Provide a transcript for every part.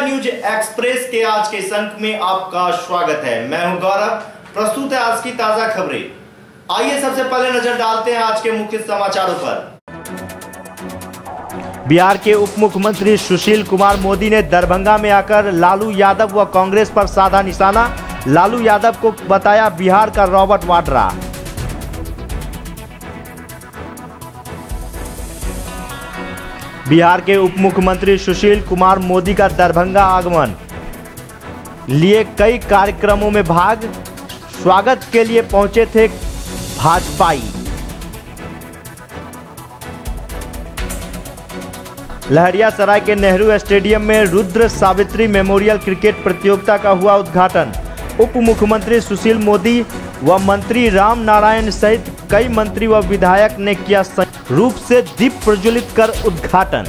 News express के आज के इस अंक में आपका स्वागत है। मैं हूं गौरव। प्रस्तुत है आज की ताजा खबरें। आइए सबसे पहले नजर डालते हैं आज के मुख्य समाचारों पर। बिहार के उप मुख्यमंत्री सुशील कुमार मोदी ने दरभंगा में आकर लालू यादव व कांग्रेस पर साधा निशाना। लालू यादव को बताया बिहार का रॉबर्ट वाड्रा। बिहार के उप मुख्यमंत्री सुशील कुमार मोदी का दरभंगा आगमन, लिए कई कार्यक्रमों में भाग। स्वागत के लिए पहुंचे थे भाजपाई। लहरियासराय के नेहरू स्टेडियम में रुद्र सावित्री मेमोरियल क्रिकेट प्रतियोगिता का हुआ उद्घाटन। उप मुख्यमंत्री सुशील मोदी व मंत्री राम नारायण सहित कई मंत्री व विधायक ने किया संयुक्त रूप से दीप प्रज्वलित कर उद्घाटन।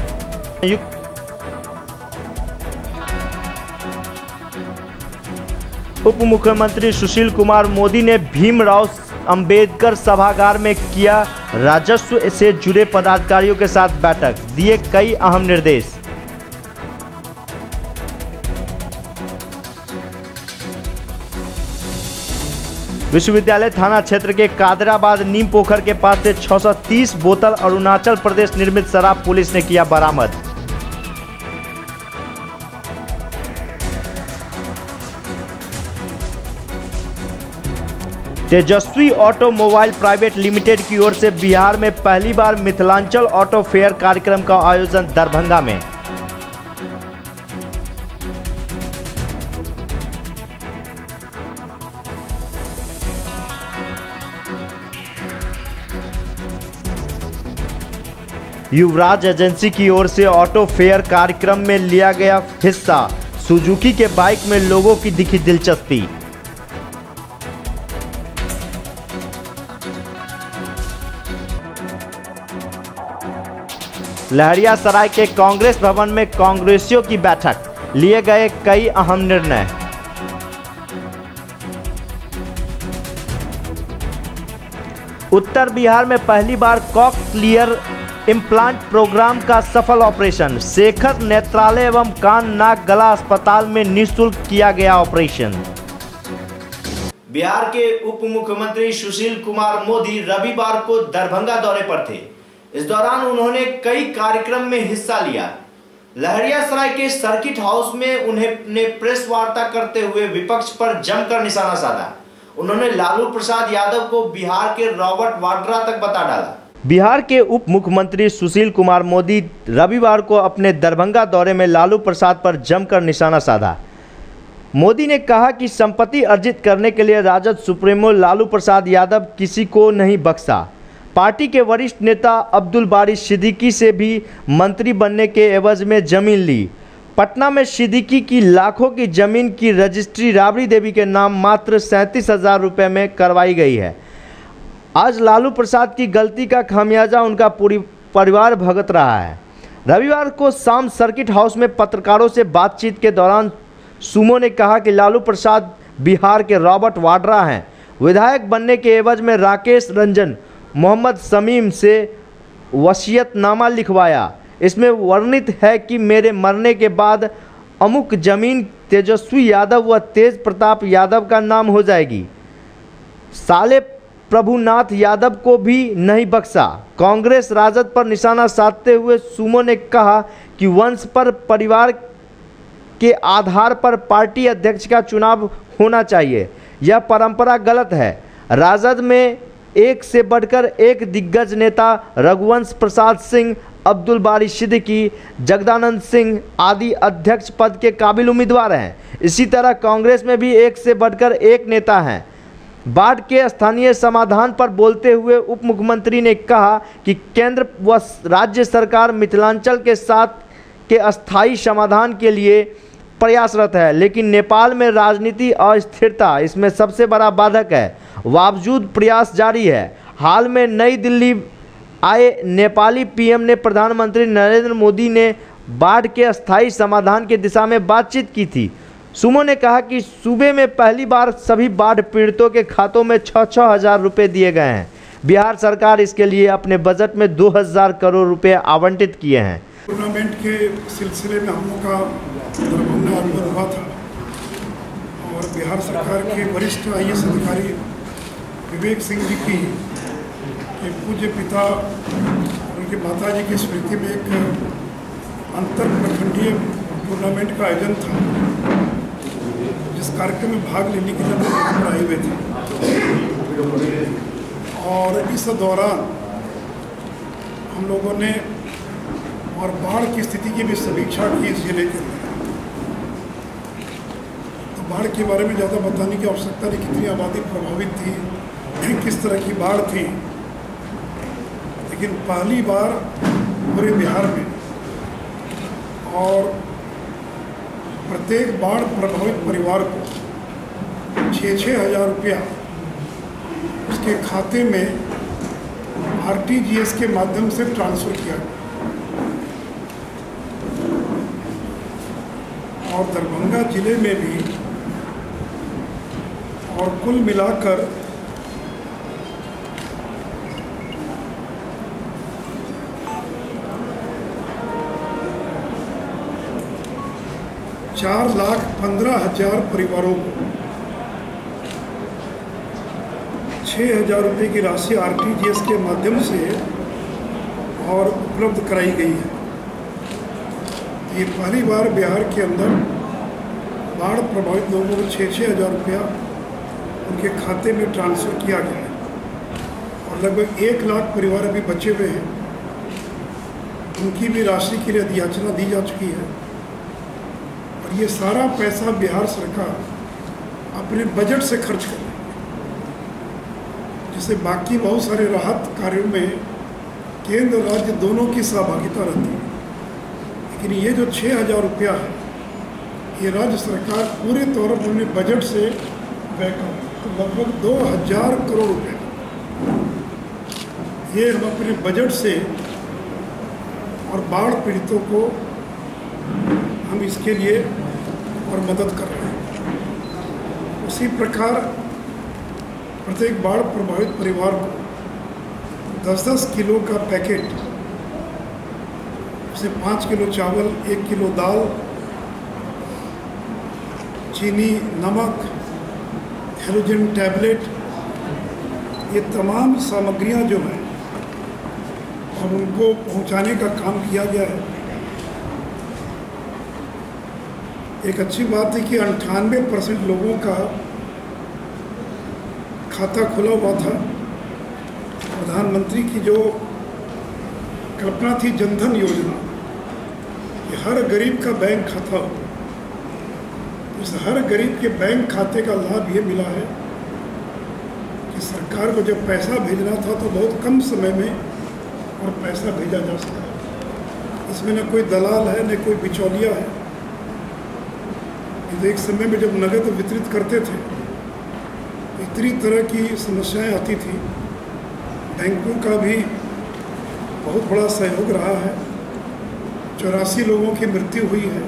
उप मुख्यमंत्री सुशील कुमार मोदी ने भीमराव अंबेडकर सभागार में किया राजस्व से जुड़े पदाधिकारियों के साथ बैठक, दिए कई अहम निर्देश। विश्वविद्यालय थाना क्षेत्र के कादराबाद नीम पोखर के पास से 630 बोतल अरुणाचल प्रदेश निर्मित शराब पुलिस ने किया बरामद। तेजस्वी ऑटोमोबाइल प्राइवेट लिमिटेड की ओर से बिहार में पहली बार मिथिलांचल ऑटो फेयर कार्यक्रम का आयोजन दरभंगा में। युवराज एजेंसी की ओर से ऑटो फेयर कार्यक्रम में लिया गया हिस्सा। सुजुकी के बाइक में लोगों की दिखी दिलचस्पी। लहरियासराय के कांग्रेस भवन में कांग्रेसियों की बैठक, लिए गए कई अहम निर्णय। उत्तर बिहार में पहली बार कॉक्लियर इम्प्लांट प्रोग्राम का सफल ऑपरेशन। शेखर नेत्रालय एवं कान नाक गला अस्पताल में निःशुल्क किया गया ऑपरेशन। बिहार के उप मुख्यमंत्री सुशील कुमार मोदी रविवार को दरभंगा दौरे पर थे। इस दौरान उन्होंने कई कार्यक्रम में हिस्सा लिया। लहरियासराय के सर्किट हाउस में उन्होंने प्रेस वार्ता करते हुए विपक्ष पर जमकर निशाना साधा। उन्होंने लालू प्रसाद यादव को बिहार के रॉबर्ट वाड्रा तक बता डाला। बिहार के उप मुख्यमंत्री सुशील कुमार मोदी रविवार को अपने दरभंगा दौरे में लालू प्रसाद पर जमकर निशाना साधा। मोदी ने कहा कि संपत्ति अर्जित करने के लिए राजद सुप्रीमो लालू प्रसाद यादव किसी को नहीं बख्शा। पार्टी के वरिष्ठ नेता अब्दुल बारी सिद्दीकी से भी मंत्री बनने के एवज में जमीन ली। पटना में सिद्दीकी की लाखों की जमीन की रजिस्ट्री राबड़ी देवी के नाम मात्र 37,000 रुपये में करवाई गई है। आज लालू प्रसाद की गलती का खामियाजा उनका पूरी परिवार भुगत रहा है। रविवार को शाम सर्किट हाउस में पत्रकारों से बातचीत के दौरान सुमो ने कहा कि लालू प्रसाद बिहार के रॉबर्ट वाड्रा हैं। विधायक बनने के एवज में राकेश रंजन मोहम्मद शमीम से वसीयतनामा लिखवाया। इसमें वर्णित है कि मेरे मरने के बाद अमुक जमीन तेजस्वी यादव व तेज प्रताप यादव का नाम हो जाएगी। साले प्रभुनाथ यादव को भी नहीं बख्शा। कांग्रेस राजद पर निशाना साधते हुए सुमो ने कहा कि वंश पर परिवार के आधार पर पार्टी अध्यक्ष का चुनाव होना चाहिए। यह परंपरा गलत है। राजद में एक से बढ़कर एक दिग्गज नेता रघुवंश प्रसाद सिंह, अब्दुल बारी सिद्दीकी, जगदानंद सिंह आदि अध्यक्ष पद के काबिल उम्मीदवार हैं। इसी तरह कांग्रेस में भी एक से बढ़कर एक नेता हैं। बाढ़ के स्थानीय समाधान पर बोलते हुए उप मुख्यमंत्री ने कहा कि केंद्र व राज्य सरकार मिथिलांचल के साथ के अस्थायी समाधान के लिए प्रयासरत है, लेकिन नेपाल में राजनीति अस्थिरता इसमें सबसे बड़ा बाधक है। बावजूद प्रयास जारी है। हाल में नई दिल्ली आए नेपाली पीएम ने प्रधानमंत्री नरेंद्र मोदी ने बाढ़ के अस्थायी समाधान की दिशा में बातचीत की थी। सुमो ने कहा कि सूबे में पहली बार सभी बाढ़ पीड़ितों के खातों में 6-6 हज़ार रुपये दिए गए हैं। बिहार सरकार इसके लिए अपने बजट में 2000 करोड़ रुपए आवंटित किए हैं। टूर्नामेंट के सिलसिले में हम लोग का दरभंगा आंदोलन हुआ था और बिहार सरकार के वरिष्ठ IAS अधिकारी विवेक सिंह जी की पूज्य पिता उनके माता जी की स्मृति में एक अंतर प्रखंडीय टूर्नामेंट का आयोजन था, जिस कार्यक्रम में भाग लेने के लिए हम आए हुए थे। और इस दौरान हम लोगों ने और बाढ़ की स्थिति की भी समीक्षा की इस जिले के अंदर। तो बाढ़ के बारे में ज़्यादा बताने की आवश्यकता नहीं, कितनी आबादी प्रभावित थी, किस तरह की बाढ़ थी। लेकिन पहली बार पूरे बिहार में और प्रत्येक बाढ़ प्रभावित परिवार को 6-6 हज़ार रुपया उसके खाते में RTGS के माध्यम से ट्रांसफ़र किया गया। और दरभंगा जिले में भी और कुल मिलाकर 4,15,000 परिवारों को 6,000 रुपये की राशि RTGS के माध्यम से और उपलब्ध कराई गई है। ये पहली बार बिहार के अंदर बाढ़ प्रभावित लोगों को 6-6 हज़ार रुपया उनके खाते में ट्रांसफ़र किया गया है और लगभग 1 लाख परिवार अभी बचे हुए हैं, उनकी भी राशि के लिए याचना दी जा चुकी है। और ये सारा पैसा बिहार सरकार अपने बजट से खर्च कर रही है, जिससे बाकी बहुत सारे राहत कार्यों में केंद्र और राज्य दोनों की सहभागिता रहती है। लेकिन ये जो 6,000 रुपया है, ये राज्य सरकार पूरे तौर पर अपने बजट से व्यय कर, तो लगभग 2,000 करोड़ रुपये ये हम अपने बजट से और बाढ़ पीड़ितों को हम इसके लिए और मदद कर रहे हैं। उसी प्रकार प्रत्येक बाढ़ प्रभावित परिवार को 10-10 किलो का पैकेट, जैसे 5 किलो चावल, 1 किलो दाल, चीनी, नमक, हेलोजन टैबलेट, ये तमाम सामग्रियां जो हैं और उनको पहुंचाने का काम किया गया है। एक अच्छी बात है कि 98% लोगों का खाता खुला हुआ था। प्रधानमंत्री की जो कल्पना थी जनधन योजना, कि हर गरीब का बैंक खाता हो, उस हर गरीब के बैंक खाते का लाभ ये मिला है कि सरकार को जब पैसा भेजना था तो बहुत कम समय में और पैसा भेजा जा सका। इसमें न कोई दलाल है, न कोई बिचौलिया है। एक समय में जब नगद वितरित करते थे, इतनी तरह की समस्याएं आती थी। बैंकों का भी बहुत बड़ा सहयोग रहा है। 84 लोगों की मृत्यु हुई है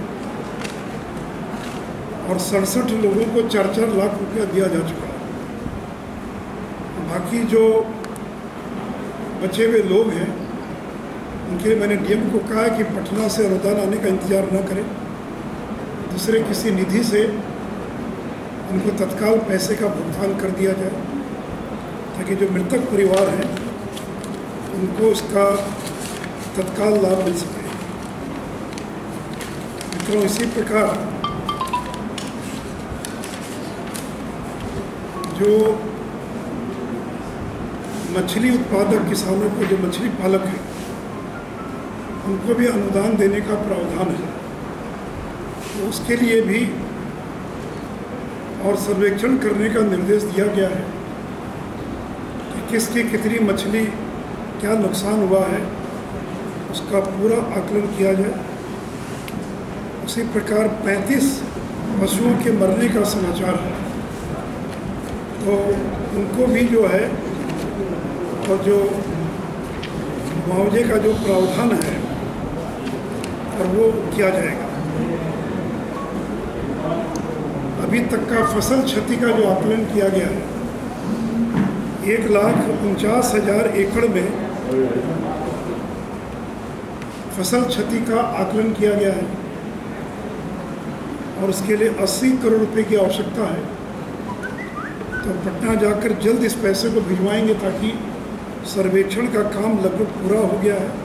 और 67 लोगों को 4-4 लाख रुपया दिया जा चुका है। बाकी जो बचे हुए लोग हैं, उनके लिए मैंने DM को कहा है कि पटना से अनुदान आने का इंतज़ार न करें, दूसरे किसी निधि से उनको तत्काल पैसे का भुगतान कर दिया जाए, ताकि जो मृतक परिवार हैं उनको उसका तत्काल लाभ मिल सके। मित्रों, इसी प्रकार जो मछली उत्पादक किसानों को, जो मछली पालक हैं, उनको भी अनुदान देने का प्रावधान है। तो उसके लिए भी और सर्वेक्षण करने का निर्देश दिया गया है कि किसकी कितनी मछली, क्या नुकसान हुआ है, उसका पूरा आकलन किया जाए। उसी प्रकार 35 पशुओं के मरने का समाचार है, तो उनको भी जो है और जो मुआवजे का जो प्रावधान है और वो किया जाएगा। अभी तक का फसल क्षति का जो आकलन किया गया है, 1,49,000 एकड़ में फसल क्षति का आकलन किया गया है और उसके लिए 80 करोड़ रुपए की आवश्यकता है। तो पटना जाकर जल्द इस पैसे को भिजवाएंगे ताकि सर्वेक्षण का काम लगभग पूरा हो गया है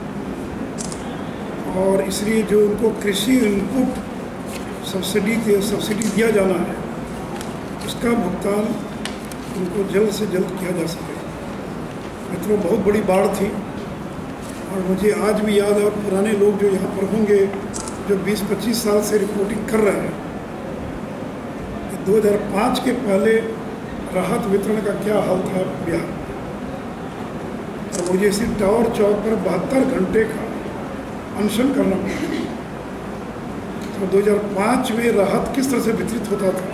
और इसलिए जो उनको कृषि इनपुट सब्सिडी दिया जाना है उसका भुगतान उनको जल्द से जल्द किया जा सके। मित्रों, बहुत बड़ी बाढ़ थी और मुझे आज भी याद है और पुराने लोग जो यहाँ पर होंगे जो 20-25 साल से रिपोर्टिंग कर रहे हैं कि 2005 के पहले राहत वितरण का क्या हाल था बिहार। और मुझे इसी टावर चौक पर 72 घंटे का अनशन करना पड़ा। तो 2005 में राहत किस तरह से वितरित होता था,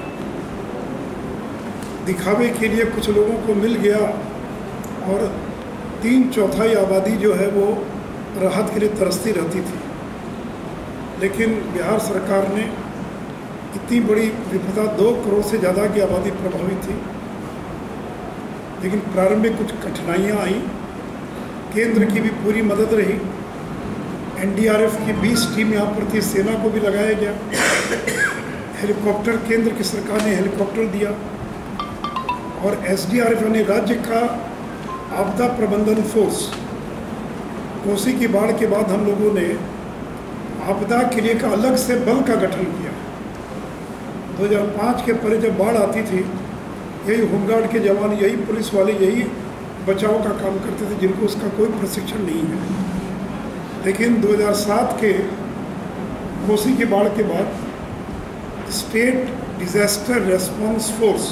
दिखावे के लिए कुछ लोगों को मिल गया और 3/4 आबादी जो है वो राहत के लिए तरसती रहती थी। लेकिन बिहार सरकार ने इतनी बड़ी विपदा, 2 करोड़ से ज़्यादा की आबादी प्रभावित थी, लेकिन प्रारंभ में कुछ कठिनाइयाँ आई। केंद्र की भी पूरी मदद रही। NDRF की 20 टीम यहाँ पर थी, सेना को भी लगाया गया। हेलीकॉप्टर केंद्र की सरकार ने हेलीकॉप्टर दिया और SDRF यानी राज्य का आपदा प्रबंधन फोर्स, कोसी की बाढ़ के बाद हम लोगों ने आपदा के लिए का अलग से बल का गठन किया। 2005 के पहले जब बाढ़ आती थी, यही होमगार्ड के जवान, यही पुलिस वाले, यही बचाव का काम करते थे जिनको उसका कोई प्रशिक्षण नहीं है। लेकिन 2007 के कोसी की बाढ़ के बाद स्टेट डिजास्टर रेस्पॉन्स फोर्स,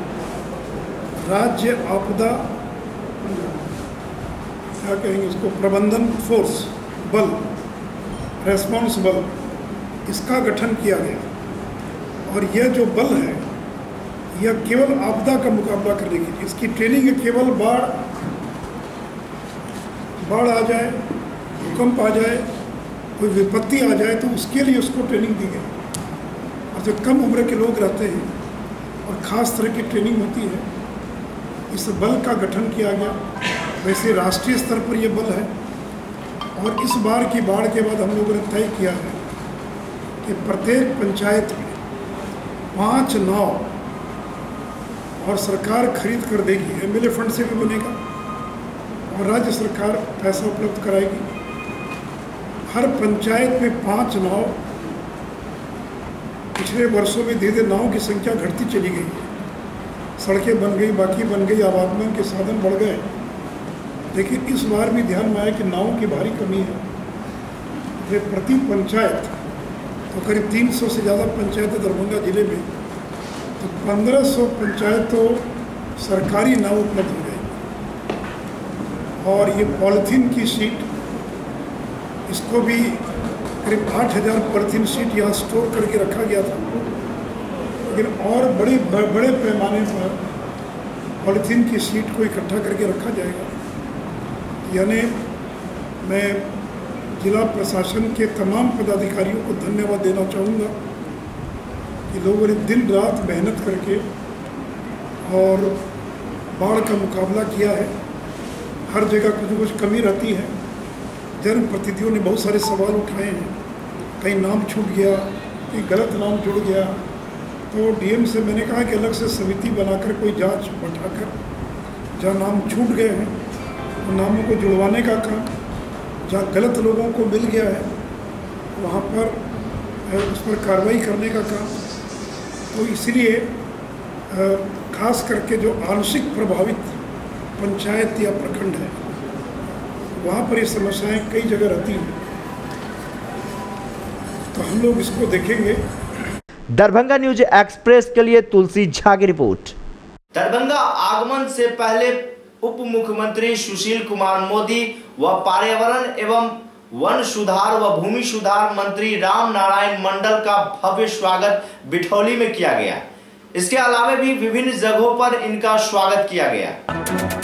राज्य आपदा क्या कहेंगे उसको, प्रबंधन फोर्स बल, रेस्पॉन्स बल, इसका गठन किया गया। और यह जो बल है यह केवल आपदा का मुकाबला करने के लिए, इसकी ट्रेनिंग है केवल बाढ़ आ जाए, भूकंप आ जाए, कोई विपत्ति आ जाए तो उसके लिए उसको ट्रेनिंग दी गई। और जो कम उम्र के लोग रहते हैं और ख़ास तरह की ट्रेनिंग होती है, इस बल का गठन किया गया। वैसे राष्ट्रीय स्तर पर यह बल है और इस बार की बाढ़ के बाद हम लोगों ने तय किया है कि प्रत्येक पंचायत में 5 नाव और सरकार खरीद कर देगी, MLA फंड से भी बनेगा और राज्य सरकार पैसा उपलब्ध कराएगी। हर पंचायत में 5 नाव। पिछले वर्षों में धीरे धीरे नाव की संख्या घटती चली गई है, सड़कें बन गई, बाकी बन गई, आवागमन के साधन बढ़ गए। लेकिन इस बार भी ध्यान में आया कि नावों की भारी कमी है। वे प्रति पंचायत तो करीब 300 से ज़्यादा पंचायतें दरभंगा जिले में, तो 1500 पंचायत तो सरकारी नाव उपलब्ध हो गई। और ये पॉलीथीन की शीट, इसको भी करीब 8000 पॉलीथीन शीट यहाँ स्टोर करके रखा गया था। लेकिन और बड़े पैमाने पर पॉलीथीन की शीट को इकट्ठा करके रखा जाएगा। यानी मैं जिला प्रशासन के तमाम पदाधिकारियों को धन्यवाद देना चाहूँगा कि लोगों ने दिन रात मेहनत करके और बाढ़ का मुकाबला किया है। हर जगह कुछ न कुछ कमी रहती है। जनप्रतिनिधियों ने बहुत सारे सवाल उठाए हैं, कहीं नाम छूट गया, कहीं गलत नाम जुड़ गया। तो DM से मैंने कहा कि अलग से समिति बनाकर कोई जांच बैठाकर जहाँ नाम छूट गए हैं उन नामों को जुड़वाने का काम, जहाँ गलत लोगों को मिल गया है वहाँ पर उस पर कार्रवाई करने का काम। तो इसलिए खास करके जो आंशिक प्रभावित पंचायत या प्रखंड है वहाँ पर ये समस्याएं कई जगह रहती हैं, तो हम लोग इसको देखेंगे। दरभंगा न्यूज एक्सप्रेस के लिए तुलसी झा की रिपोर्ट। दरभंगा आगमन से पहले उप मुख्यमंत्री सुशील कुमार मोदी व पर्यावरण एवं वन सुधार व भूमि सुधार मंत्री राम नारायण मंडल का भव्य स्वागत बिठौली में किया गया। इसके अलावा भी विभिन्न जगहों पर इनका स्वागत किया गया।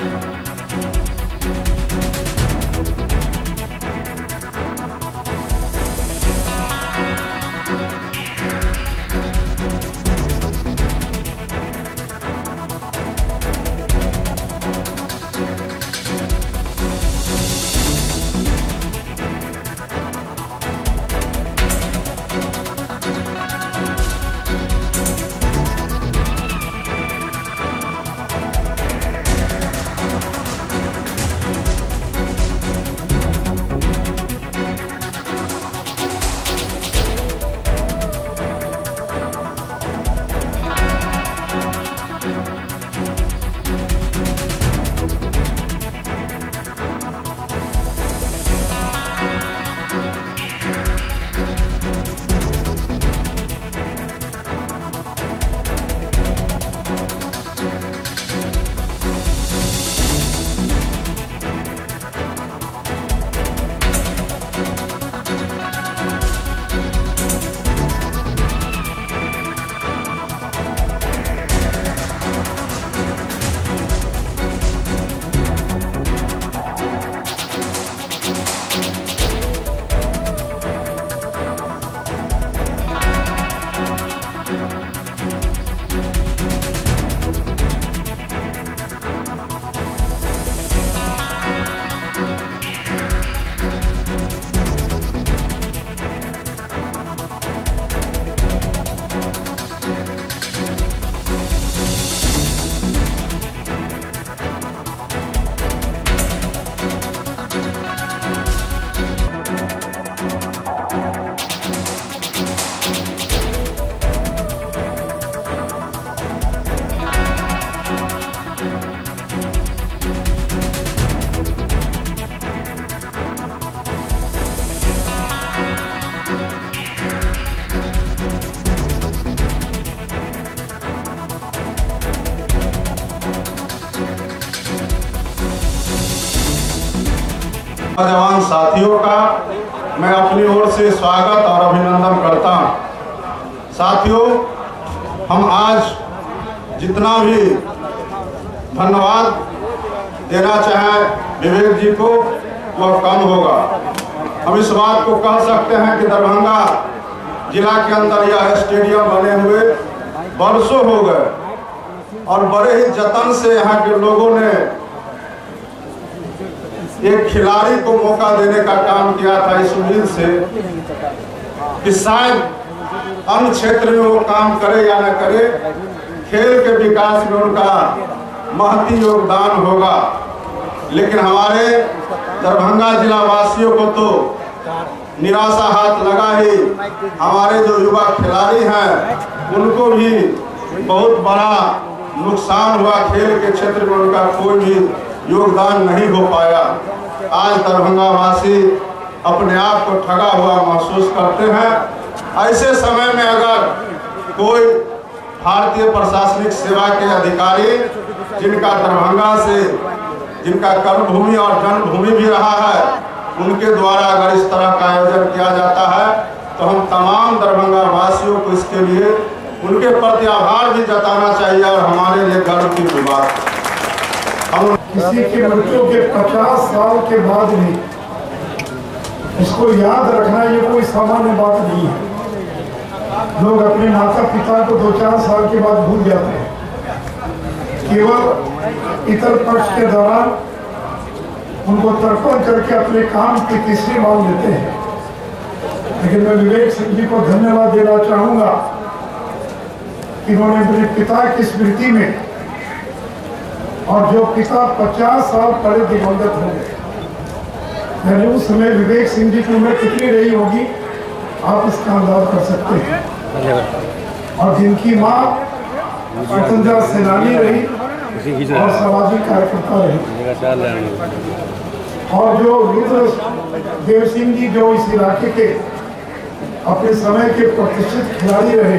नौजवान साथियों का मैं अपनी ओर से स्वागत और अभिनंदन करता हूं। साथियों, हम आज जितना भी धन्यवाद देना चाहें विवेक जी को वह कम होगा। हम इस बात को कह सकते हैं कि दरभंगा जिला के अंदर यह स्टेडियम बने हुए वर्षों हो गए और बड़े ही जतन से यहाँ के लोगों ने एक खिलाड़ी को मौका देने का काम किया था इस उम्मीद से कि शायद अन्य क्षेत्र में वो काम करे या न करे, खेल के विकास में उनका महती योगदान होगा। लेकिन हमारे दरभंगा जिला वासियों को तो निराशा हाथ लगा ही। हमारे जो युवा खिलाड़ी हैं उनको भी बहुत बड़ा नुकसान हुआ। खेल के क्षेत्र में उनका कोई भी योगदान नहीं हो पाया। आज दरभंगा वासी अपने आप को ठगा हुआ महसूस करते हैं। ऐसे समय में अगर कोई भारतीय प्रशासनिक सेवा के अधिकारी जिनका दरभंगा से जिनका कर्मभूमि और जन्मभूमि भी रहा है, उनके द्वारा अगर इस तरह का आयोजन किया जाता है तो हम तमाम दरभंगा वासियों को इसके लिए उनके प्रति आभार भी जताना चाहिए और हमारे लिए गर्व की बात। हम किसी के बच्चों के 50 साल के बाद भी इसको याद रखना ये कोई सामान्य बात नहीं है। लोग अपने माता पिता को 2-4 साल के बाद भूल जाते हैं। केवल पितर पक्ष के दौरान उनको तर्पण करके अपने काम की तीसरी मान लेते हैं। लेकिन मैं विवेक सिंह जी को धन्यवाद देना चाहूँगा कि उन्होंने मेरे पिता की स्मृति में, और जो पिता 50 साल पहले दिवंगत हो गए, मैंने उस समय विवेक सिंह जी की उम्र कितनी रही होगी आप इसका अंदाज कर सकते हैं। और जिनकी माँ स्वतंत्रता सेनानी रही और सामाजिक कार्यकर्ता रही, और जो रुद्र देव सिंह जी जो इस इलाके के अपने समय के प्रतिष्ठित खिलाड़ी रहे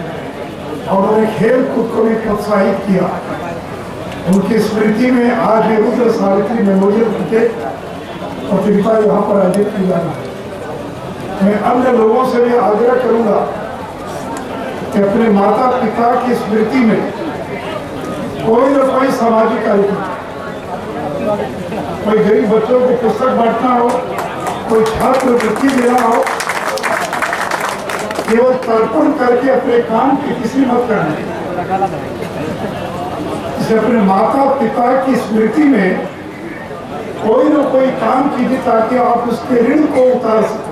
और उन्होंने खेल कूद को भी प्रोत्साहित किया, उनकी स्मृति में आज ये रुद्र सावित्री मेमोरियल क्रिकेट प्रतियोगिता यहाँ पर आयोजित की जा रही है। मैं अन्य लोगों से भी आग्रह करूंगा कि अपने माता पिता की स्मृति में कोई न कोई सामाजिक कार्यक्रम कोई गरीब बच्चों को पुस्तक बांटना हो, कोई छात्रवृत्ति देना हो, केवल तर्पण करके अपने काम की किसी मत करने, इसे अपने माता पिता की स्मृति में कोई न कोई काम कीजिए ताकि आप उसके ऋण को उतार सकें।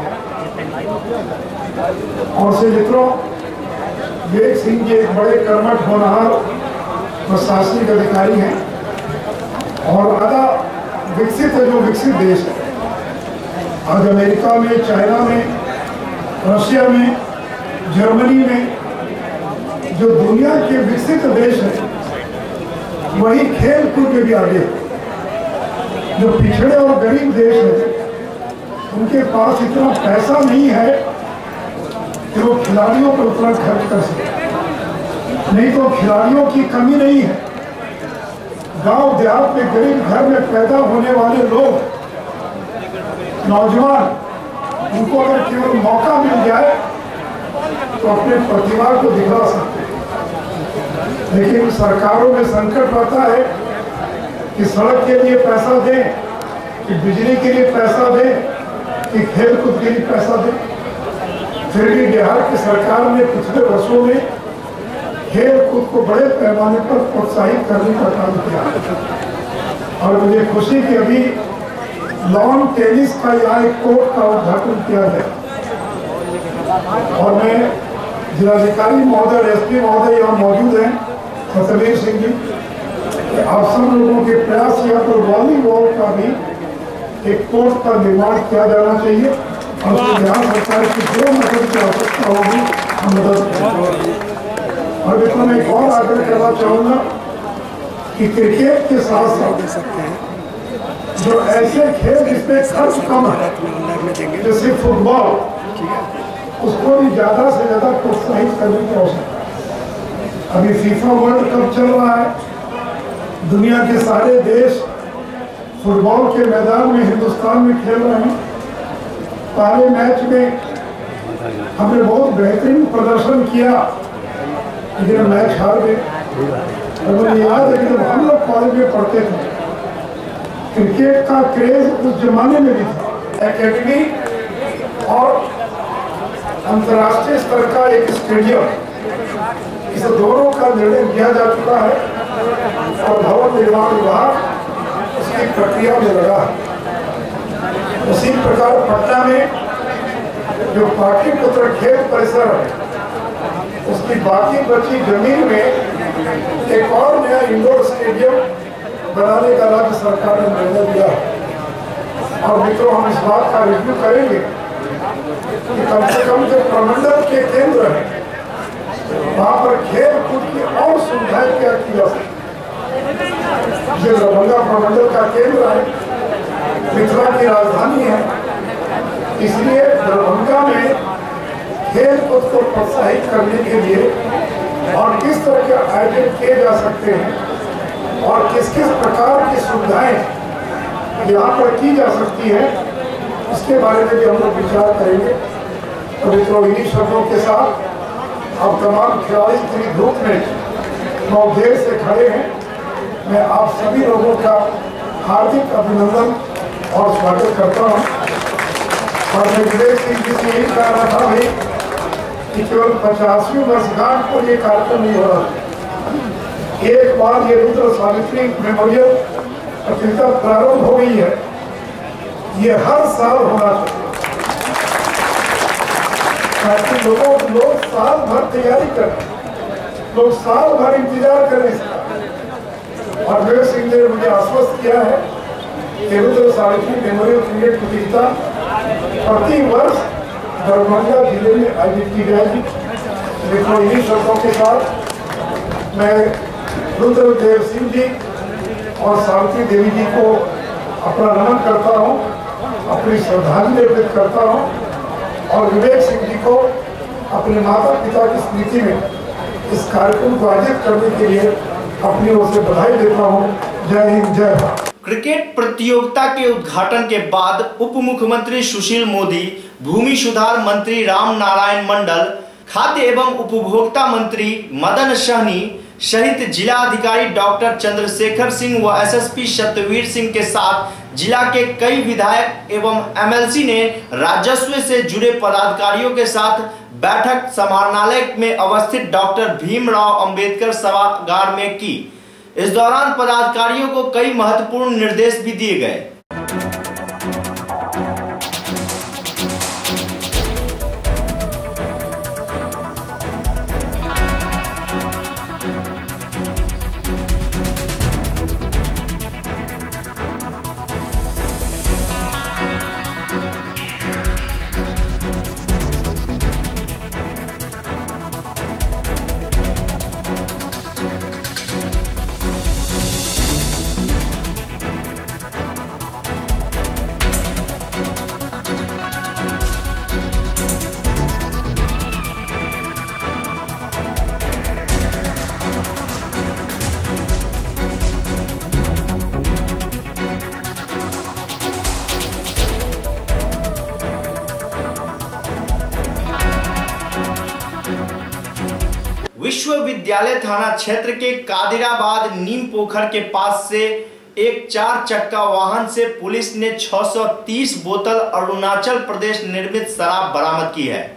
और से मित्रों, विवेक सिंह जी एक बड़े कर्मठ होनहार प्रशासनिक अधिकारी हैं और आधा विकसित है जो विकसित देश है। आज अमेरिका में, चाइना में, रशिया में, जर्मनी में जो दुनिया के विकसित देश है वही खेल कूद में भी आगे है। जो पिछड़े और गरीब देश है उनके पास इतना पैसा नहीं है कि वो खिलाड़ियों पर उतना खर्च कर सके। नहीं तो खिलाड़ियों की कमी नहीं है। गांव देहात में गरीब घर में पैदा होने वाले लोग, नौजवान, उनको अगर केवल मौका मिल जाए तो अपने प्रतिभा को दिखला सकते हैं। लेकिन सरकारों में संकट रहता है कि सड़क के लिए पैसा दें, कि बिजली के लिए पैसा दें, कि खेल कूद के लिए पैसा दें। फिर भी बिहार की सरकार ने पिछले वर्षों में खेल कूद को बड़े पैमाने पर प्रोत्साहित करने का काम किया। और मुझे खुशी कि अभी लॉन टेनिस का यहाँ एक कोर्ट का उद्घाटन किया गया और मैं जिलाधिकारी महोदय, एसपी महोदय यहाँ मौजूद हैं, सतबीर सिंह जी, आप सब लोगों के प्रयास यहाँ पर वॉलीबॉल का भी एक कोर्ट का निर्माण किया जाना चाहिए और उसमें बिहार सरकार की जो मदद की आवश्यकता होगी हम मदद करेंगे। और देखो मैं एक और आग्रह करना चाहूँगा कि क्रिकेट के साथ साथ जो ऐसे खेल जिसमें खर्च कम है जैसे फुटबॉल, उसको भी ज़्यादा से ज़्यादा प्रोत्साहित करने की आवश्यकता है। अभी फीफा वर्ल्ड कप चल रहा है, दुनिया के सारे देश फुटबॉल के मैदान में हिंदुस्तान में खेल रहे हैं। पहले मैच में हमने बहुत बेहतरीन प्रदर्शन किया लेकिन मैच हार गए। और मुझे याद है कि जब हम लोग कॉलेज में पढ़ते थे क्रिकेट का क्रेज उस जमाने में भी था। एकेडमी और अंतर्राष्ट्रीय स्तर का एक स्टेडियम, इस दोनों का निर्णय किया जा चुका है और भवन निर्माण विभाग उसकी प्रक्रिया में लगा है। उसी प्रकार पटना में जो पाटलिपुत्र खेल परिसर है उसकी बाकी बची जमीन में एक और नया इंडोर स्टेडियम बनाने का राज्य सरकार ने निर्णय लिया है। और मित्रों, हम इस बात का रिव्यू करेंगे कि कम से कम जो प्रमंडल के केंद्र है वहाँ पर खेल कूद की और सुविधाएं क्या की जा सकती। जो दरभंगा प्रमंडल का केंद्र है, मिथिला की राजधानी है, इसलिए दरभंगा में खेल कूद को प्रोत्साहित करने के लिए और किस तरह के आयोजन किए जा सकते हैं और किस किस प्रकार की सुविधाएं यहाँ पर की जा सकती है, इसके बारे में भी हम लोग विचार करेंगे। तो मित्रों, इन्हीं शब्दों के साथ अब तमाम खिलाड़ी इतनी धूप में बहुत देर से खड़े हैं, मैं आप सभी लोगों का हार्दिक अभिनंदन और स्वागत करता हूँ। और मैं विवेक सिंह जी से यही कह रहा था भाई कि केवल 50वीं वर्षगांठ पर ये कार्यक्रम नहीं हो रहा। एक बार ये रुद्र सावित्री मेमोरियल प्रतियोगिता प्रारंभ हो गई है, ये हर साल होना चाहिए ताकि लोग साल भर तैयारी करें, लोग साल भर इंतजार करें इसका। और विवेक सिंह ने मुझे आश्वस्त किया है कि रुद्र सावित्री मेमोरियल क्रिकेट प्रतियोगिता प्रति वर्ष दरभंगा जिले में आयोजित की जाएगी। लेकिन इन्हीं शर्तों के साथ मैं रुद्रदेव सिंह जी और सावित्री देवी जी को अपना नमन करता हूँ, अपनी श्रद्धांजलि अर्पित करता हूँ और विवेक सिंह जी को अपने माता पिता की स्मृति में इस कार्यक्रम को आयोजित करने के लिए अपनी ओर से बधाई देता हूँ। जय हिंद, जय भारत। क्रिकेट प्रतियोगिता के उद्घाटन के बाद उप मुख्यमंत्री सुशील मोदी, भूमि सुधार मंत्री राम नारायण मंडल, खाद्य एवं उपभोक्ता मंत्री मदन सहनी, सहित जिला अधिकारी डॉक्टर चंद्रशेखर सिंह व एसएसपी सत्यवीर सिंह के साथ जिला के कई विधायक एवं एमएलसी ने राजस्व से जुड़े पदाधिकारियों के साथ बैठक समाहरणालय में अवस्थित डॉक्टर भीमराव अंबेडकर सभागार में की। इस दौरान पदाधिकारियों को कई महत्वपूर्ण निर्देश भी दिए गए। विश्वविद्यालय थाना क्षेत्र के कादिराबाद नीम पोखर के पास से एक 4 चक्का वाहन से पुलिस ने 630 बोतल अरुणाचल प्रदेश निर्मित शराब बरामद की है।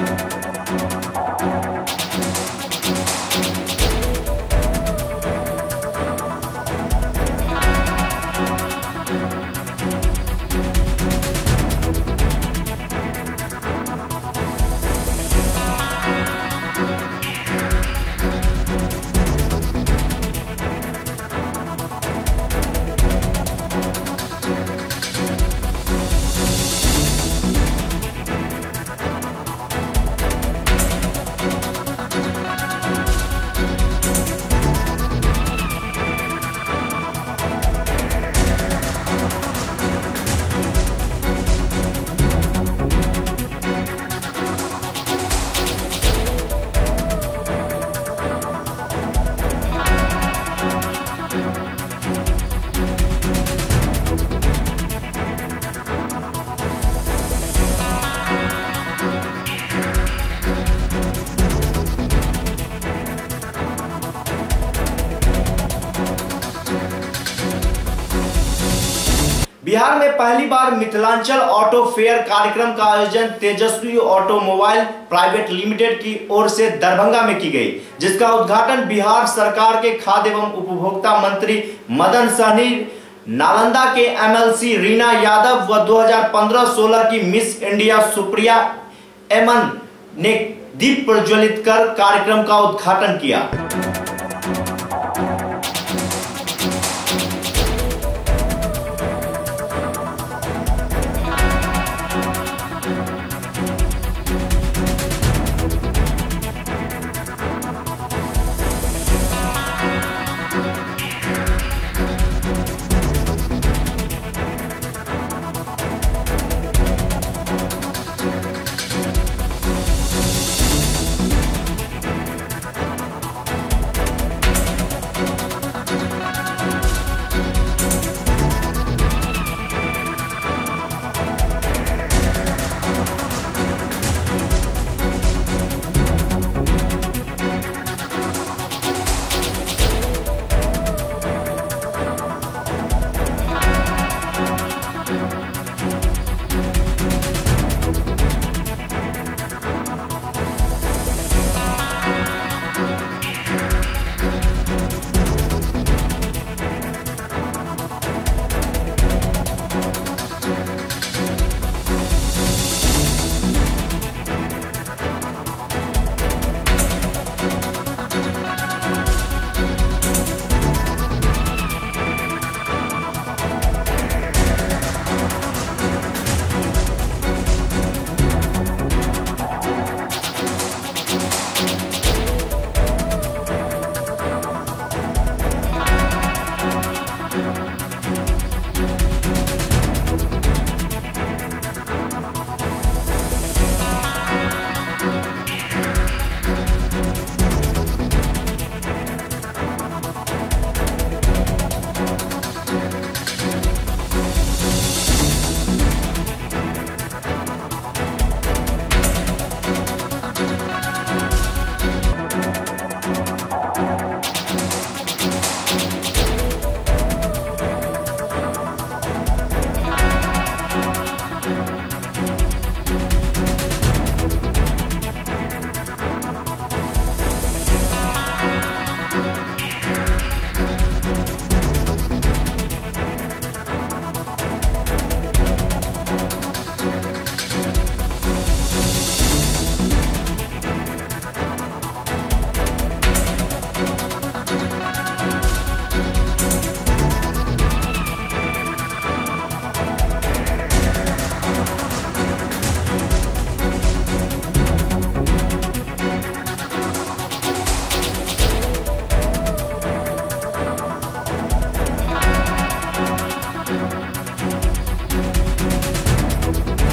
बिहार में पहली बार मिथिलांचल ऑटो फेयर कार्यक्रम का आयोजन तेजस्वी ऑटोमोबाइल प्राइवेट लिमिटेड की ओर से दरभंगा में की गई, जिसका उद्घाटन बिहार सरकार के खाद्य एवं उपभोक्ता मंत्री मदन सहनी, नालंदा के एमएलसी रीना यादव व 2015-16 की मिस इंडिया सुप्रिया एमन ने दीप प्रज्वलित कर कार्यक्रम का उद्घाटन किया।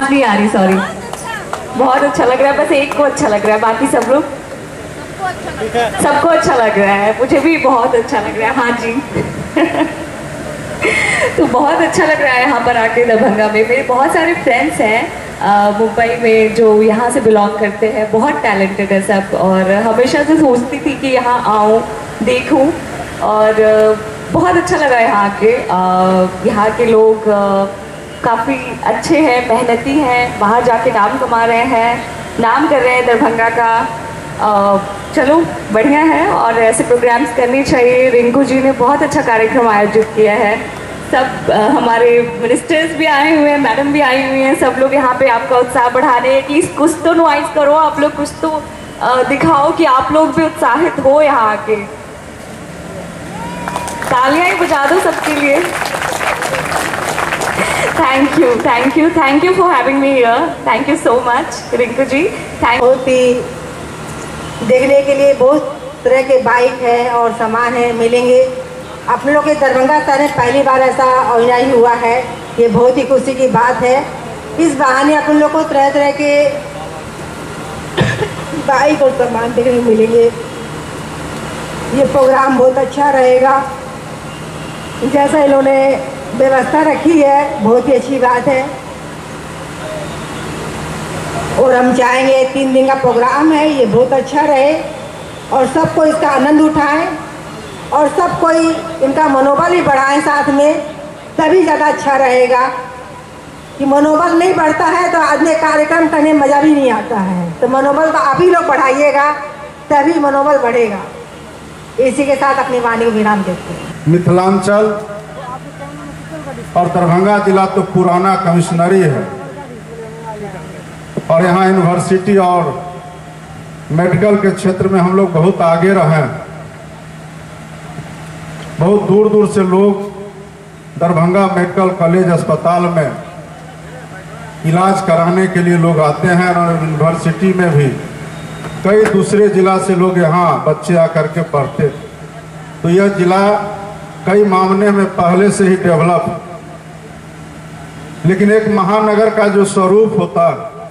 आवाज़ नहीं आ रही, सॉरी। बहुत अच्छा लग रहा है, बस एक को अच्छा लग रहा है, बाकी सब लोग सबको अच्छा लग रहा है। मुझे भी बहुत अच्छा लग रहा है। हाँ जी। तो बहुत अच्छा लग रहा है यहाँ पर आके दरभंगा में। मेरे बहुत सारे फ्रेंड्स हैं मुंबई में जो यहाँ से बिलोंग करते हैं, बहुत टैलेंटेड है सब, और हमेशा से सोचती थी कि यहाँ आऊँ, देखूँ, और बहुत अच्छा लगा यहाँ आके। यहाँ के लोग काफ़ी अच्छे हैं, मेहनती हैं, बाहर जाके नाम कमा रहे हैं, नाम कर रहे हैं दरभंगा का। चलो बढ़िया है, और ऐसे प्रोग्राम्स करने चाहिए। रिंकू जी ने बहुत अच्छा कार्यक्रम आयोजित किया है। सब हमारे मिनिस्टर्स भी आए हुए हैं, मैडम भी आई हुई हैं, सब लोग यहाँ पे आपका उत्साह बढ़ाने कि कुछ तो नॉइज करो आप लोग, कुछ तो दिखाओ कि आप लोग भी उत्साहित हो यहाँ आके। तालियां ही बजा दो सबके लिए। Thank you for having me here. Thank you so much Rinku ji. बहुत ही देखने के लिए बहुत तरह के बाइक है और सामान है मिलेंगे। अपने लोग के दरभंगा शहर में पहली बार ऐसा ऑर्गेनाइज हुआ है, ये बहुत ही खुशी की बात है। इस बहाने अपन लोग को तरह तरह के बाइक और सामान देखने को मिलेंगे। ये प्रोग्राम बहुत अच्छा रहेगा, जैसा इन्होंने व्यवस्था रखी है बहुत ही अच्छी बात है। और हम चाहेंगे 3 दिन का प्रोग्राम है, ये बहुत अच्छा रहे और सबको इसका आनंद उठाएं और सब कोई इनका मनोबल भी बढ़ाएं साथ में, तभी ज़्यादा अच्छा रहेगा। कि मनोबल नहीं बढ़ता है तो आदमी कार्यक्रम करने में मज़ा भी नहीं आता है। तो मनोबल तो आप ही लोग बढ़ाइएगा, तभी मनोबल बढ़ेगा। इसी के साथ अपनी वाणी को विराम देते हैं। मिथिलांचल और दरभंगा जिला तो पुराना कमिश्नरी है, और यहाँ यूनिवर्सिटी और मेडिकल के क्षेत्र में हम लोग बहुत आगे रहे। बहुत दूर दूर से लोग दरभंगा मेडिकल कॉलेज अस्पताल में इलाज कराने के लिए लोग आते हैं, और यूनिवर्सिटी में भी कई दूसरे जिला से लोग यहाँ बच्चे आकर के पढ़ते। तो यह जिला कई मामले में पहले से ही डेवलप, लेकिन एक महानगर का जो स्वरूप होता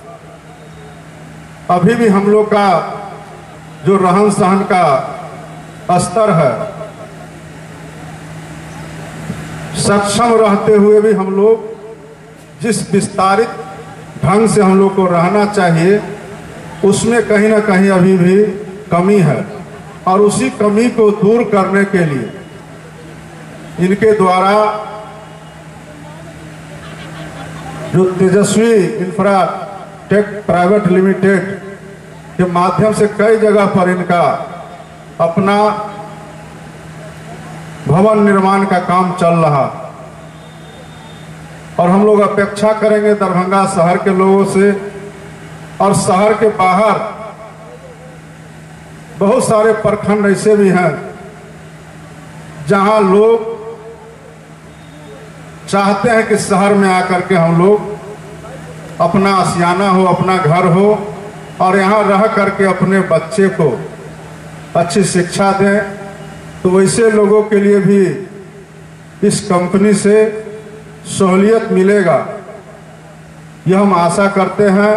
अभी भी हम लोग का जो रहन सहन का स्तर है, सक्षम रहते हुए भी हम लोग जिस विस्तारित ढंग से हम लोग को रहना चाहिए उसमें कहीं ना कहीं अभी भी कमी है। और उसी कमी को दूर करने के लिए इनके द्वारा जो तेजस्वी इंफ्राटेक प्राइवेट लिमिटेड के माध्यम से कई जगह पर इनका अपना भवन निर्माण का काम चल रहा, और हम लोग अपेक्षा करेंगे दरभंगा शहर के लोगों से और शहर के बाहर बहुत सारे प्रखंड ऐसे भी हैं जहां लोग चाहते हैं कि शहर में आकर के हम लोग अपना आशियाना हो, अपना घर हो, और यहाँ रह करके अपने बच्चे को अच्छी शिक्षा दें। तो वैसे लोगों के लिए भी इस कंपनी से सहूलियत मिलेगा, यह हम आशा करते हैं।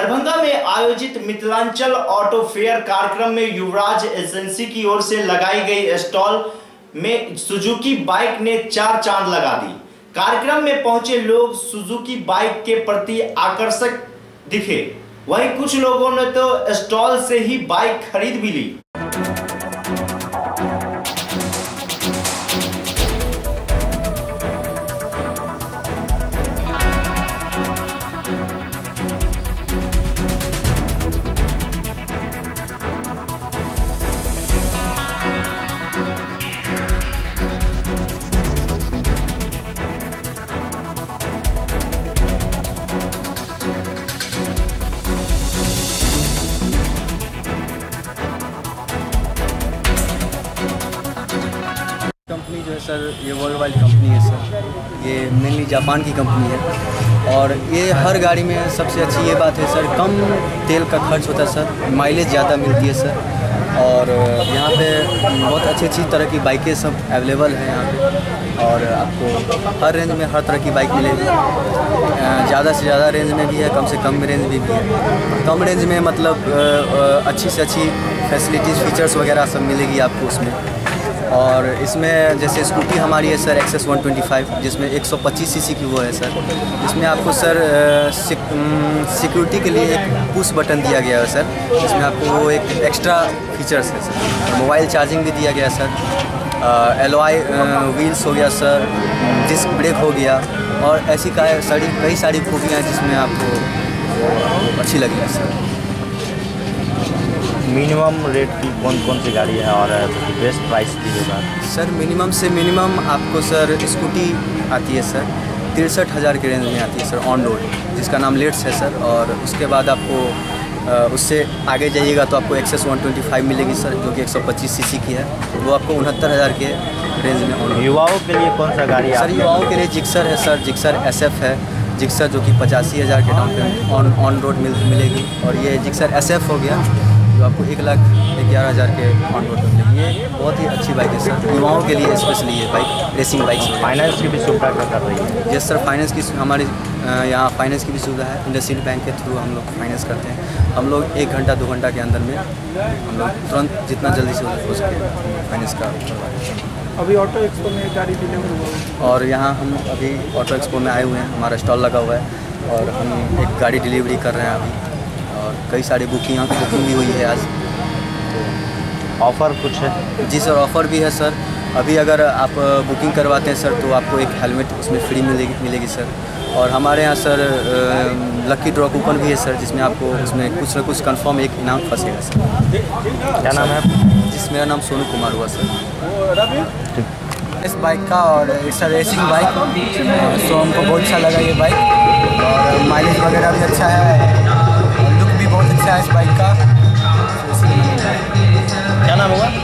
दरभंगा में आयोजित मिथिलांचल ऑटो फेयर कार्यक्रम में युवराज एजेंसी की ओर से लगाई गई स्टॉल में सुजुकी बाइक ने 4 चांद लगा दी। कार्यक्रम में पहुंचे लोग सुजुकी बाइक के प्रति आकर्षक दिखे, वहीं कुछ लोगों ने तो स्टॉल से ही बाइक खरीद भी ली। कंपनी जो है सर, ये वर्ल्ड वाइड कंपनी है सर। ये मेनली जापान की कंपनी है और ये हर गाड़ी में सबसे अच्छी ये बात है सर, कम तेल का खर्च होता है सर, माइलेज ज़्यादा मिलती है सर। और यहाँ पे बहुत अच्छी तरह की बाइकें सब अवेलेबल हैं यहाँ पे, और आपको हर रेंज में हर तरह की बाइक मिलेगी। ज़्यादा से ज़्यादा रेंज में भी है, कम से कम रेंज में भी है। कम रेंज में मतलब अच्छी से अच्छी फैसिलिटीज़, फीचर्स वगैरह सब मिलेगी आपको उसमें। और इसमें जैसे स्कूटी हमारी है सर एक्सेस 125, जिसमें 125 सीसी की वो है सर। इसमें आपको सर सिक्योरिटी के लिए एक पुश बटन दिया गया है सर, जिसमें आपको वो एक एक्स्ट्रा फीचर्स है सर। मोबाइल चार्जिंग भी दिया गया सर, एलॉय व्हील्स हो गया सर, डिस्क ब्रेक हो गया, और ऐसी कई सारी खूबियाँ हैं जिसमें आपको अच्छी लगी है सर। मिनिमम रेट की कौन कौन सी गाड़ी है और बेस्ट प्राइस की होगा सर? मिनिमम से मिनिमम आपको सर स्कूटी आती है सर 63,000 के रेंज में आती है सर ऑन रोड, जिसका नाम लेट्स है सर। और उसके बाद आपको उससे आगे जाइएगा तो आपको एक्सेस 125 मिलेगी सर, जो कि 125 सीसी की है। वो आपको 69,000 के रेंज में ऑन। युवाओं के लिए कौन सा गाड़ी है सर? युवाओं के लिए जिक्सर है सर, जिक्सर SF है, जिक्सर जो कि 85,000 के डाउन पेमेंट ऑन रोड मिलेगी। और ये जिक्सर SF हो गया जो आपको 1,11,000 के ऑन रोड मिलेगी। ये बहुत ही अच्छी बाइक है सर, युवाओं के लिए स्पेशली ये बाइक रेसिंग बाइक। फाइनेंस की भी सुविधा कर रही है? यस सर, फाइनेंस की हमारे यहाँ फाइनेंस की भी सुविधा है। इंडसइंड बैंक के थ्रू हम लोग फाइनेंस करते हैं। हम लोग 1 घंटा 2 घंटा के अंदर में हम लोग तुरंत जितना जल्दी से हो सके फाइनेंस का करवाते हैं। अभी ऑटो एक्सपो में गाड़ी डिलीवर, और यहाँ हम अभी ऑटो एक्सपो में आए हुए हैं, हमारा स्टॉल लगा हुआ है और हम एक गाड़ी डिलीवरी कर रहे हैं अभी, और कई सारी बुकिंग भी हुई है आज। ऑफ़र कुछ है? जी सर, ऑफ़र भी है सर। अभी अगर आप बुकिंग करवाते हैं सर तो आपको एक हेलमेट उसमें फ्री मिलेगी सर। और हमारे यहाँ सर लकी ड्रॉ कूपन भी है सर, जिसमें आपको उसमें कुछ ना कुछ कंफर्म एक इनाम फंसेगा सर। क्या नाम है? मेरा नाम सोनू कुमार हुआ सर। इस बाइक का, और it's a racing bike, so हमको बहुत अच्छा लगा ये बाइक, और माइलेज वगैरह भी अच्छा है, और लुक भी बहुत अच्छा है इस बाइक का। क्या नाम होगा?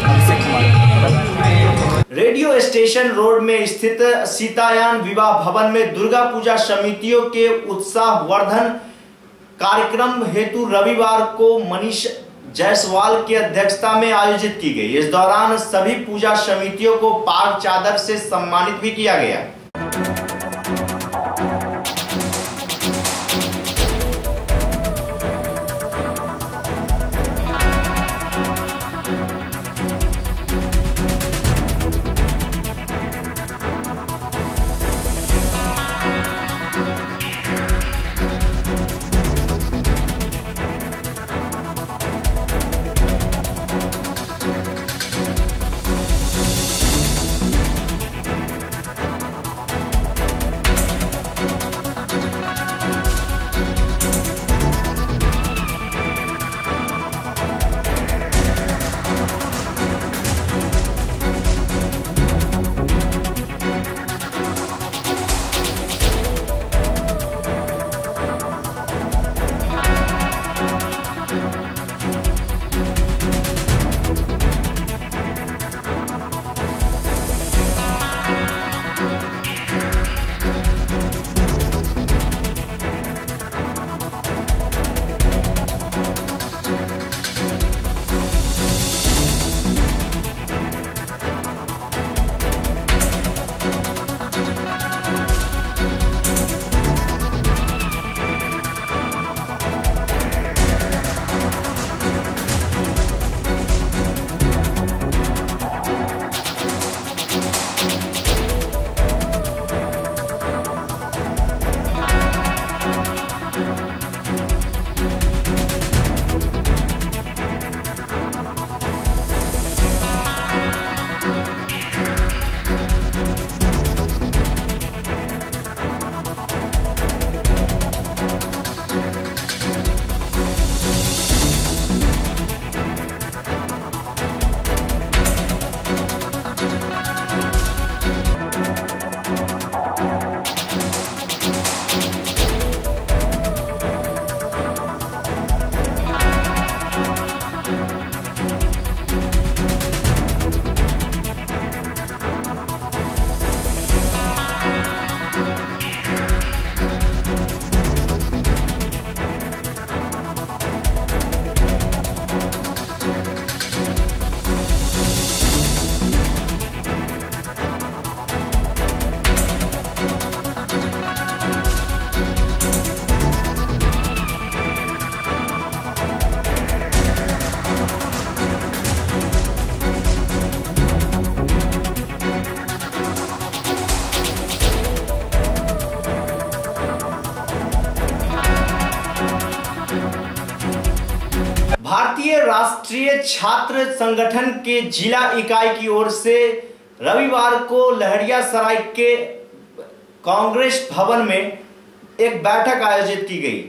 रेडियो स्टेशन रोड में स्थित सीतायान विवाह भवन में दुर्गा पूजा समितियों के उत्साहवर्धन कार्यक्रम हेतु रविवार को मनीष जायसवाल की अध्यक्षता में आयोजित की गई। इस दौरान सभी पूजा समितियों को पाग चादर से सम्मानित भी किया गया। राष्ट्रीय छात्र संगठन के जिला इकाई की ओर से रविवार को लहरियासराय के कांग्रेस भवन में एक बैठक आयोजित की गई।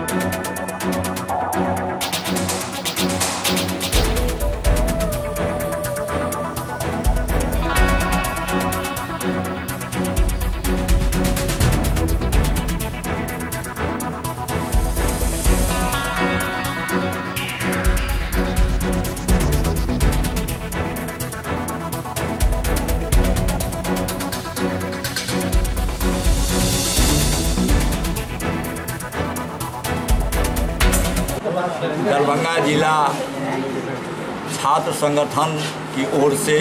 दरभंगा जिला छात्र संगठन की ओर से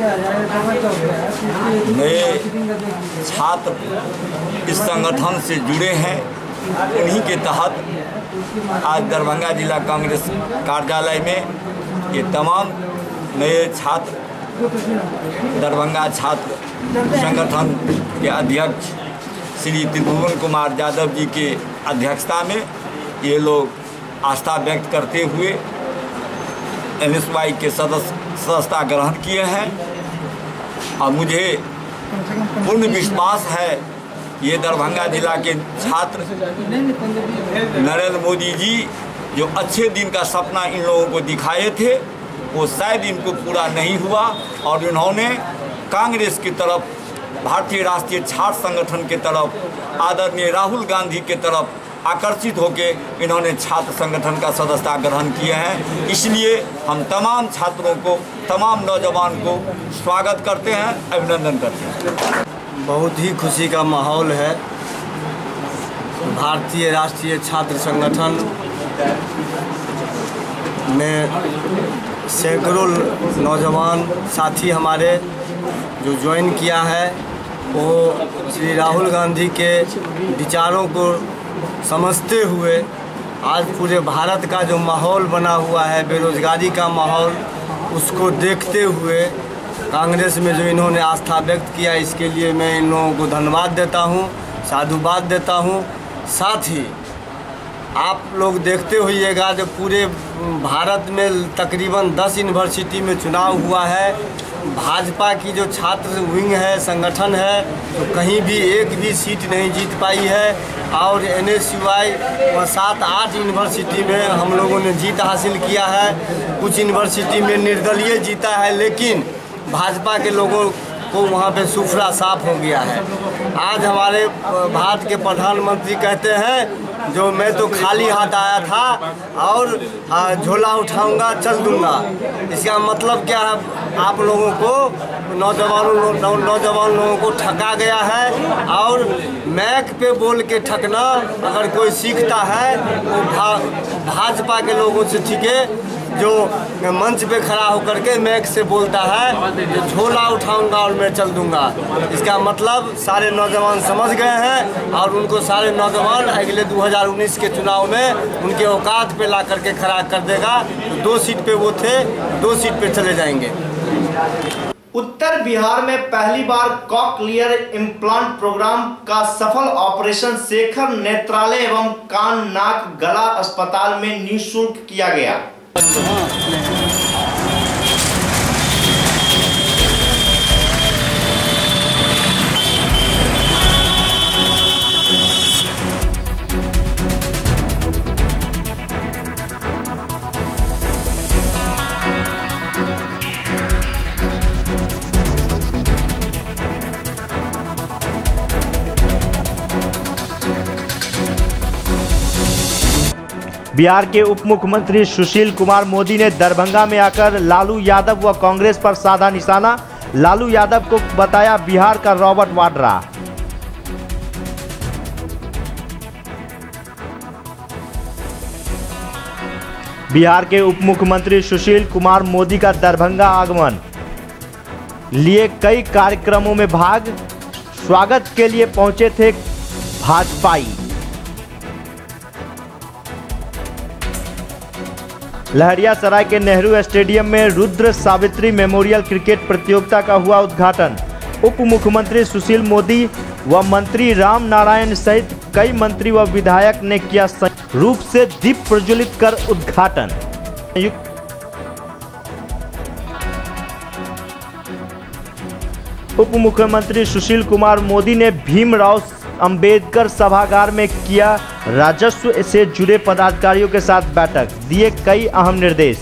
नए छात्र इस संगठन से जुड़े हैं। उन्हीं के तहत आज दरभंगा जिला कांग्रेस कार्यालय में ये तमाम नए छात्र दरभंगा छात्र संगठन के अध्यक्ष श्री त्रिभुवन कुमार यादव जी के अध्यक्षता में ये लोग आस्था व्यक्त करते हुए NSY के सदस्यता ग्रहण किए हैं। और मुझे पूर्ण विश्वास है ये दरभंगा जिला के छात्र नरेंद्र मोदी जी जो अच्छे दिन का सपना इन लोगों को दिखाए थे वो शायद इनको पूरा नहीं हुआ और इन्होंने कांग्रेस की तरफ, भारतीय राष्ट्रीय छात्र संगठन के तरफ, आदरणीय राहुल गांधी के तरफ आकर्षित होकर इन्होंने छात्र संगठन का सदस्यता ग्रहण किए हैं। इसलिए हम तमाम छात्रों को, तमाम नौजवान को स्वागत करते हैं, अभिनंदन करते हैं। बहुत ही खुशी का माहौल है। भारतीय राष्ट्रीय छात्र संगठन में सैकड़ों नौजवान साथी हमारे जो ज्वाइन किया है वो श्री राहुल गांधी के विचारों को समझते हुए आज पूरे भारत का जो माहौल बना हुआ है, बेरोजगारी का माहौल, उसको देखते हुए कांग्रेस में जो इन्होंने आस्था व्यक्त किया, इसके लिए मैं इन लोगों को धन्यवाद देता हूं, साधुवाद देता हूं। साथ ही आप लोग देखते होइएगा जो पूरे भारत में तकरीबन 10 यूनिवर्सिटी में चुनाव हुआ है। भाजपा की जो छात्र विंग है, संगठन है, तो कहीं भी एक भी सीट नहीं जीत पाई है और NSY 7-8 यूनिवर्सिटी में हम लोगों ने जीत हासिल किया है। कुछ यूनिवर्सिटी में निर्दलीय जीता है, लेकिन भाजपा के लोगों को वहाँ पे सुफरा साफ हो गया है। आज हमारे भारत के प्रधानमंत्री कहते हैं जो मैं तो खाली हाथ आया था और झोला उठाऊंगा चल दूंगा। इसका मतलब क्या है? आप लोगों को नौजवान लोगों को ठगा गया है और मैक पे बोल के ठगना अगर कोई सीखता है वो भाजपा के लोगों से, ठीक है, जो मंच पे खड़ा होकर के मैक से बोलता है जो झोला उठाऊंगा और मैं चल दूंगा। इसका मतलब सारे नौजवान समझ गए हैं और उनको सारे नौजवान अगले 2019 के चुनाव में उनके औकात पे ला करके खड़ा कर देगा। 2 सीट पे वो थे, 2 सीट पे चले जाएंगे। उत्तर बिहार में पहली बार कॉकलियर इम्प्लांट प्रोग्राम का सफल ऑपरेशन शेखर नेत्रालय एवं कान नाक गला अस्पताल में निःशुल्क किया गया। बिहार के उप मुख्यमंत्री सुशील कुमार मोदी ने दरभंगा में आकर लालू यादव व कांग्रेस पर साधा निशाना। लालू यादव को बताया बिहार का रॉबर्ट वाड्रा। बिहार के उप मुख्यमंत्री सुशील कुमार मोदी का दरभंगा आगमन, लिए कई कार्यक्रमों में भाग, स्वागत के लिए पहुंचे थे भाजपाई। लहरियासराय के नेहरू स्टेडियम में रुद्र सावित्री मेमोरियल क्रिकेट प्रतियोगिता का हुआ उद्घाटन। उप मुख्यमंत्री सुशील मोदी व मंत्री राम नारायण सहित कई मंत्री व विधायक ने किया संयुक्त रूप से दीप प्रज्वलित कर उद्घाटन। उप मुख्यमंत्री सुशील कुमार मोदी ने भीमराव अंबेडकर सभागार में किया राजस्व से जुड़े पदाधिकारियों के साथ बैठक, दिए कई अहम निर्देश।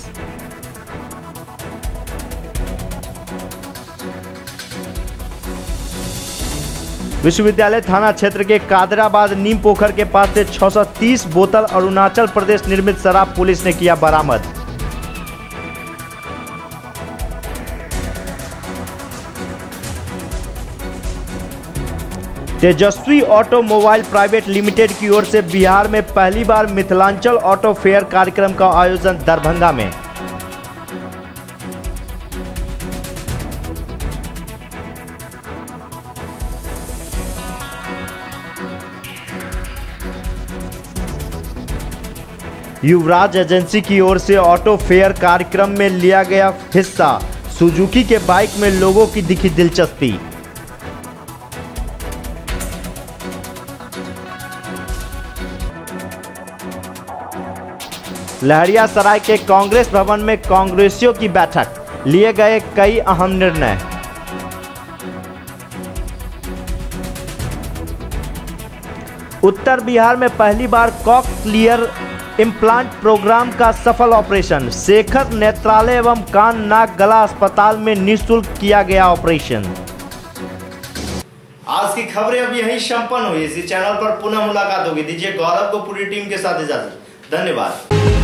विश्वविद्यालय थाना क्षेत्र के कादराबाद नीम पोखर के पास से 630 बोतल अरुणाचल प्रदेश निर्मित शराब पुलिस ने किया बरामद। तेजस्वी ऑटोमोबाइल प्राइवेट लिमिटेड की ओर से बिहार में पहली बार मिथिलांचल ऑटो फेयर कार्यक्रम का आयोजन दरभंगा में। युवराज एजेंसी की ओर से ऑटो फेयर कार्यक्रम में लिया गया हिस्सा, सुजुकी के बाइक में लोगों की दिखी दिलचस्पी। लहरियासराय के कांग्रेस भवन में कांग्रेसियों की बैठक, लिए गए कई अहम निर्णय। उत्तर बिहार में पहली बार कॉक्लियर इम्प्लांट प्रोग्राम का सफल ऑपरेशन, शेखर नेत्रालय एवं कान नाक गला अस्पताल में निःशुल्क किया गया ऑपरेशन। आज की खबरें अब यहीं संपन्न हुई। इसी चैनल पर पुनः मुलाकात होगी। दीजिए गौरव को पूरी टीम के साथ इजाजत। धन्यवाद।